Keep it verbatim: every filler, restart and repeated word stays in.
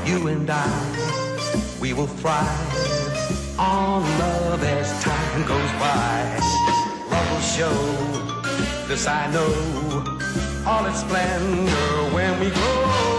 You and I, we will thrive on love as time goes by. Love will show, this I know, all its splendor when we grow.